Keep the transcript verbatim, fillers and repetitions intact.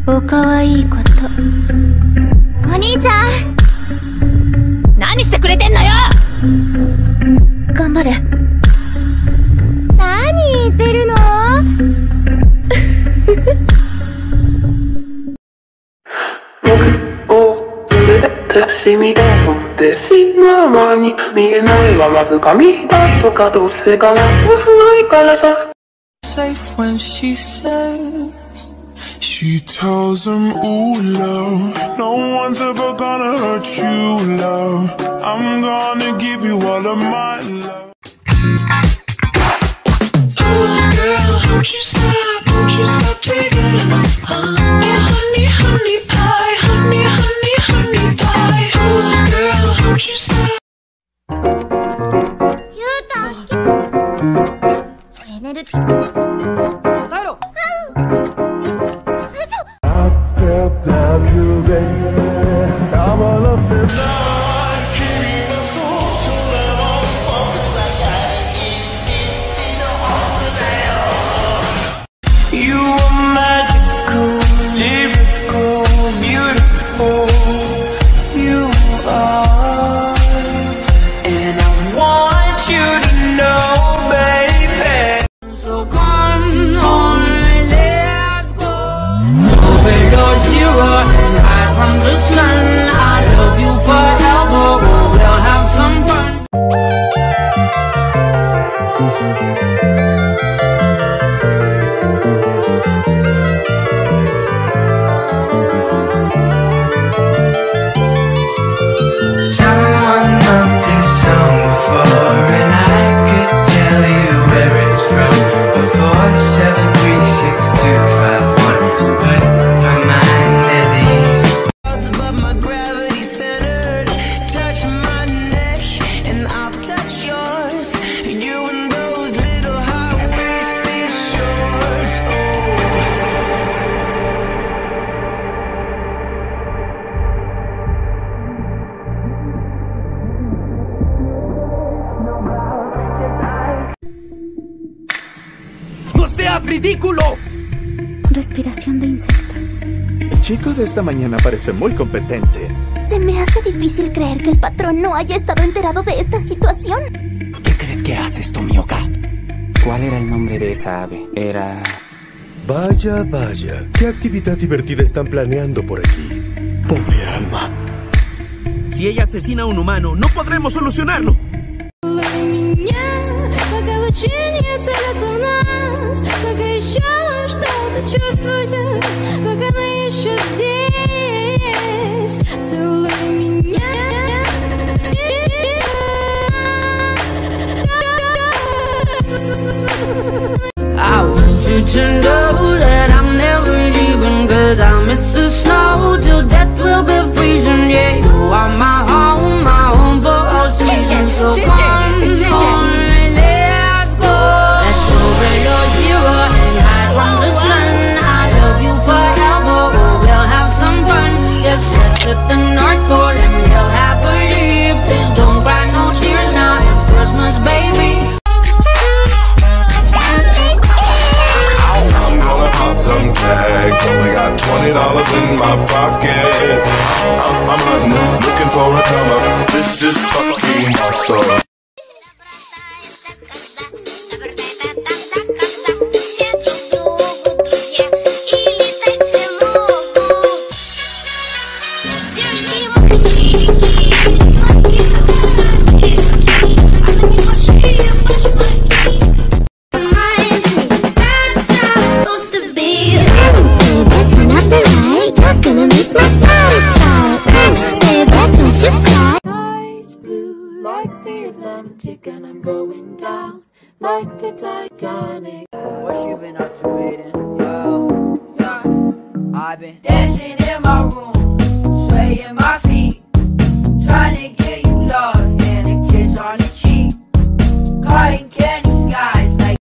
おかわいいこと。お兄ちゃん、 何してくれてんのよ。 頑張れ。何言ってるの。 僕を連れてしみでもってしままに見えないはまず髪だとかどうせかなないからさ。 Safe when she says she tells them, ooh, love, no one's ever gonna hurt you, love. I'm gonna give you all of my love. Oh, girl, won't you stop, won't you stop taking it off, huh? Oh, honey, honey pie, honey, honey, honey pie. Oh, girl, won't you stop. ゆうた、エネルギー。 You are magical, lyrical, beautiful. You are, and I want you to know, baby. So come on, let's go. Over your zero and hide from the sun. I love you forever. We'll have some fun. ¡No seas ridículo! Respiración de insecto. El chico de esta mañana parece muy competente. Se me hace difícil creer que el patrón no haya estado enterado de esta situación. ¿Qué crees que haces, Tomioka? ¿Cuál era el nombre de esa ave? Era... Vaya, vaya. ¿Qué actividad divertida están planeando por aquí? Pobre alma. Si ella asesina a un humano, no podremos solucionarlo. I want you to know that I'm never leaving, 'cause I miss the snow till death will be freezing. Yeah, you are my home, my home for all seasons. So come on, let's go. Let's go below zero and hide from the sun. I love you forever, we'll have some fun. Yes, let's hit the North Pole and live happily. Please don't cry no tears now, it's Christmas, baby. Some tags, only got twenty dollars in my pocket. I'm, I'm hunting, looking for a come up. This is fucking awesome. And I'm going down like the Titanic. What you been up to, Aiden? Yo, yeah, I've been dancing in my room.